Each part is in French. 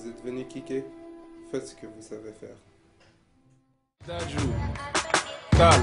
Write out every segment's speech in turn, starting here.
vous êtes venu kicker, faites ce que vous savez faire. Daju, Tal.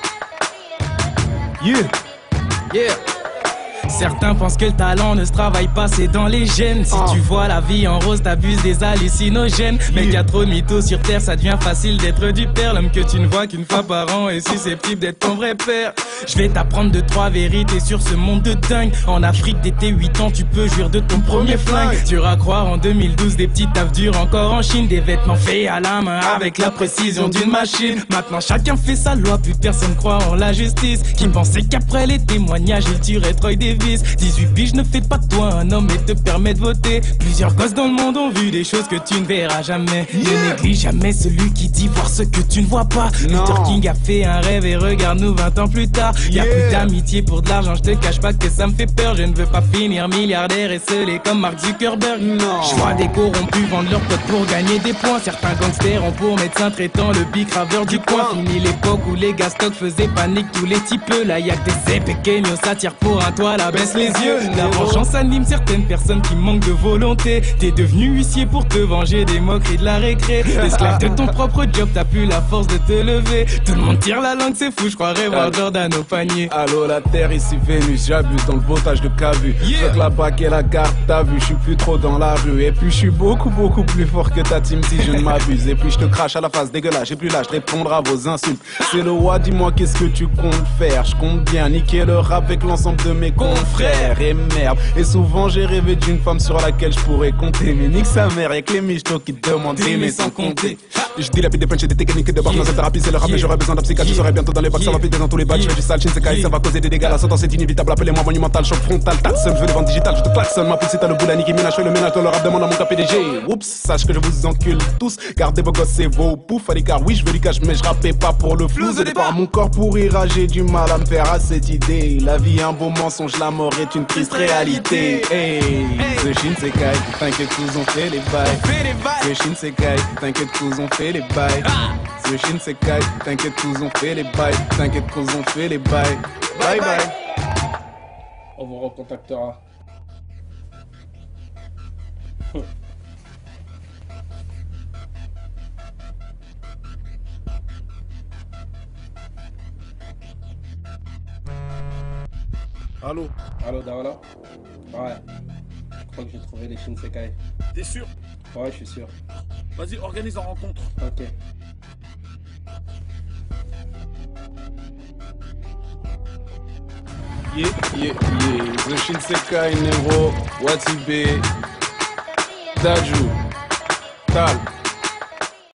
Yeah. Yeah. Certains pensent que le talent ne se travaille pas, c'est dans les gènes. Si tu vois la vie en rose, t'abuses des hallucinogènes. Mais qu'il y a trop de mythos sur terre, ça devient facile d'être du père. L'homme que tu ne vois qu'une fois par an est susceptible d'être ton vrai père. Je vais t'apprendre 2-3 vérités sur ce monde de dingue. En Afrique, dès tes 8 ans, tu peux jouir de ton premier flingue. Tu iras croire en 2012 des petites tafs dures encore en Chine. Des vêtements faits à la main avec la précision d'une machine. Maintenant chacun fait sa loi, plus personne croit en la justice. Qui pensait qu'après les témoignages, il tuerait Troy Davis. 18 piges ne fait pas de toi un homme et te permet de voter. Plusieurs gosses dans le monde ont vu des choses que tu ne verras jamais. Ne néglige jamais celui qui dit voir ce que tu ne vois pas. Luther King a fait un rêve et regarde-nous 20 ans plus tard. Y'a plus d'amitié pour de l'argent, je te cache pas que ça me fait peur. Je ne veux pas finir milliardaire et scellé comme Mark Zuckerberg. Je vois des corrompus vendre leurs potes pour gagner des points. Certains gangsters ont pour médecin traitant le bicraveur du coin. Fini l'époque où les gastocs faisaient panique tous les types. Là y'a que des pequeños, ça tire pour un toit, la baisse les yeux. La vengeance anime certaines personnes qui manquent de volonté. T'es devenu huissier pour te venger des moqueries de la récré. Esclave de ton propre job, t'as plus la force de te lever. Tout le monde tire la langue, c'est fou, je croirais voir Jordan au panier. Allô la terre, ici Vénus, j'abuse dans le bottage de Cavu. Fuck la bague et la carte, t'as vu, je suis plus trop dans la rue. Et puis je suis beaucoup plus fort que ta team si je ne m'abuse. Et puis je te crache à la face dégueulasse, j'ai plus l'âge de répondre à vos insultes. C'est le roi, dis-moi qu'est-ce que tu comptes faire. Je compte bien niquer le rap avec l'ensemble de mes confrères. Et merde, et souvent j'ai rêvé d'une femme sur laquelle je pourrais compter. Mais nique sa mère, y'a que les michtos qui te demandent d'aimer sans compter. Je dis la des punch et des techniques de barre dans cette thérapie, c'est le rap, mais j'aurais besoin d'un psychiatre. Je serai bientôt dans les bacs, ça va péter dans tous les bacs. Je fais du sale, Shinsekai, ça va causer des dégâts. La sentence est inévitable, appelez-moi monumental, choc frontal, Tatson, je veux les vendre digital, je te klaxonne. Ma pute, c'est le bout, niquer ménage, je fais le ménage dans le rap, demande à mon KPDG. Oups, sache que je vous encule tous, gardez vos gosses et vos poufs. Allez, car oui, je veux du cash, mais je rappais pas pour le flou. Au départ, mon corps pourrira, j'ai du mal à me faire à cette idée. La vie est un beau mensonge, la mort est une triste réalité. Hey, The Shinsekai, t'inquiète, tous on fait les bails. The Shinsekai, t'inquiète, tous on fait les bails. The Shinsekai, t'inquiète, tous on fait les bails. T'inquiète, tous on fait les bails. Bye bye. On vous recontactera. Allô? Allô Daola? Ouais. Je crois que j'ai trouvé les Shinsekai. T'es sûr? Ouais, je suis sûr. Vas-y, organise en rencontre. Ok. Yeah. The Shinsekai, Nero, Watibe, Daju, Tal.